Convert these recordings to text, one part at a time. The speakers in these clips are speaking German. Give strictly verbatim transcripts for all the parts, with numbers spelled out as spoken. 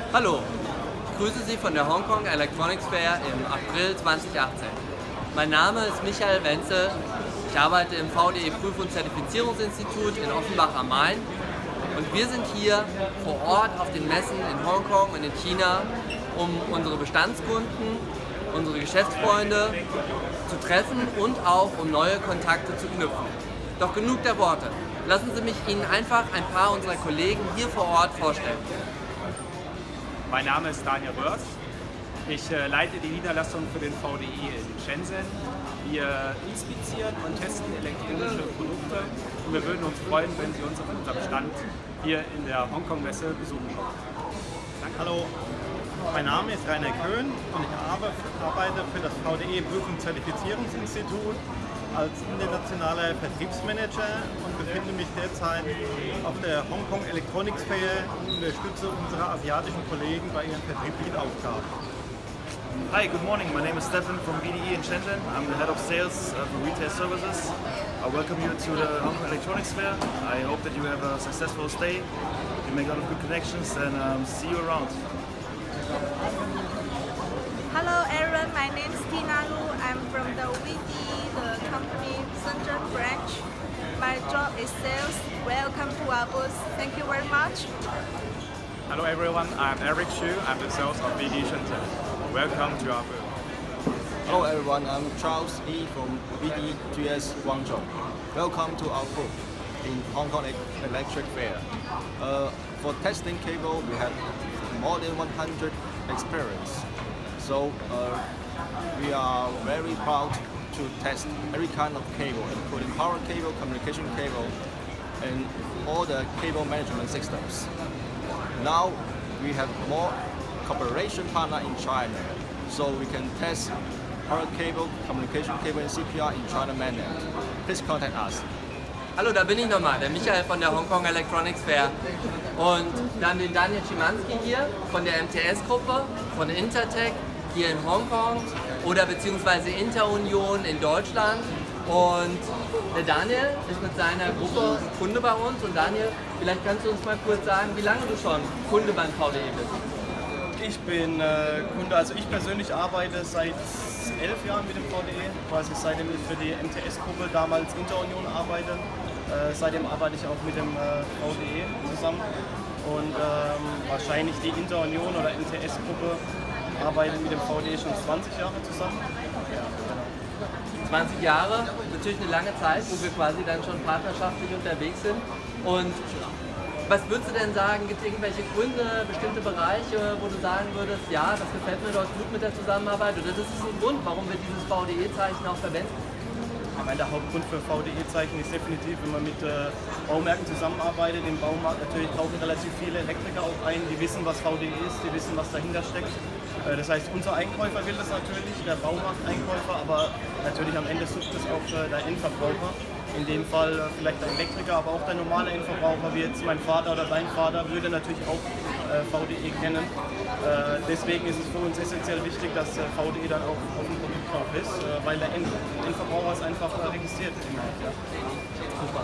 Hallo, ich grüße Sie von der Hong Kong Electronics Fair im April zweitausendachtzehn. Mein Name ist Michael Wenzel, ich arbeite im V D E Prüf- und Zertifizierungsinstitut in Offenbach am Main und wir sind hier vor Ort auf den Messen in Hongkong und in China, um unsere Bestandskunden, unsere Geschäftsfreunde zu treffen und auch um neue Kontakte zu knüpfen. Doch genug der Worte. Lassen Sie mich Ihnen einfach ein paar unserer Kollegen hier vor Ort vorstellen. Mein Name ist Daniel Röhrs. Ich äh, leite die Niederlassung für den V D E in Shenzhen. Wir inspizieren und testen elektronische Produkte und wir würden uns freuen, wenn Sie uns auf unserem Stand hier in der Hongkong-Messe besuchen kommen. Danke. Hallo, mein Name ist Rainer Köhn und ich arbeite für das V D E Prüf- und Zertifizierungsinstitut als internationaler Vertriebsmanager und befinde mich derzeit auf der Hong Kong Electronics Fair und unterstütze unsere asiatischen Kollegen bei ihren vertrieblichen Aufgaben. Hi, good morning. My name is Stefan from B D E in Shenzhen. I'm the head of sales uh, for retail services. I welcome you to the Hong Kong Electronics Fair. I hope that you have a successful stay, you make a lot of good connections, and um, see you around. Hello everyone, my name is Tina Lu. I'm from the V D E, the company Shenzhen branch. My job is sales. Welcome to our booth. Thank you very much. Hello everyone, I'm Eric Xu. I'm the sales of B D E Shenzhen. Welcome to our booth. Hello everyone, I'm Charles Lee from B D E G S Guangzhou. Welcome to our booth in Hong Kong Electric Fair. Uh, for testing cable, we have more than one hundred experience. So uh, we are very proud to test every kind of cable, including power cable, communication cable, and all the cable management systems. Now we have more cooperation partner in China, so we can test power cable, communication cable, and C P R in China mainland. Please contact us. Hallo, da bin ich nochmal, der Michael von der Hong Kong Electronics Fair. Und wir haben den Daniel Schimanski hier von der M T S-Gruppe, von Intertech hier in Hongkong oder beziehungsweise Interunion in Deutschland. Und der Daniel ist mit seiner Gruppe Kunde bei uns. Und Daniel, vielleicht kannst du uns mal kurz sagen, wie lange du schon Kunde beim V D E bist? Ich bin äh, Kunde, also ich persönlich arbeite seit elf Jahren mit dem V D E, quasi seitdem ich für die M T S-Gruppe, damals Interunion, arbeite. Äh, seitdem arbeite ich auch mit dem äh, V D E zusammen und ähm, wahrscheinlich die Interunion oder M T S-Gruppe arbeitet mit dem V D E schon zwanzig Jahre zusammen. Ja, genau. zwanzig Jahre, natürlich eine lange Zeit, wo wir quasi dann schon partnerschaftlich unterwegs sind. Und was würdest du denn sagen, gibt es irgendwelche Gründe, bestimmte Bereiche, wo du sagen würdest, ja, das gefällt mir dort gut mit der Zusammenarbeit oder das ist ein Grund, warum wir dieses V D E-Zeichen auch verwenden? Ich meine, der Hauptgrund für V D E-Zeichen ist definitiv, wenn man mit äh, Baumärkten zusammenarbeitet. Im Baumarkt natürlich kaufen relativ viele Elektriker auch ein, die wissen, was V D E ist, die wissen, was dahinter steckt. Äh, das heißt, unser Einkäufer will das natürlich, der Baumarkteinkäufer, aber natürlich am Ende sucht es auch äh, der Endverbraucher. In dem Fall äh, vielleicht der Elektriker, aber auch der normale Endverbraucher, wie jetzt mein Vater oder dein Vater, würde natürlich auch äh, V D E kennen. Äh, deswegen ist es für uns essentiell wichtig, dass äh, V D E dann auch auf dem Produkt drauf ist, äh, weil der End Endverbraucher es einfach äh, registriert im Markt. Ja. Super.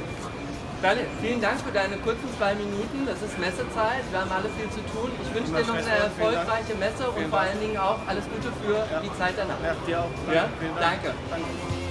Daniel, vielen Dank für deine kurzen zwei Minuten. Das ist Messezeit, wir haben alle viel zu tun. Ich wünsche dir noch eine erfolgreiche Messe und vor allen Dingen auch alles Gute für ja. die Zeit danach. Ja, dir auch. Ja? Vielen Dank. Danke. Danke.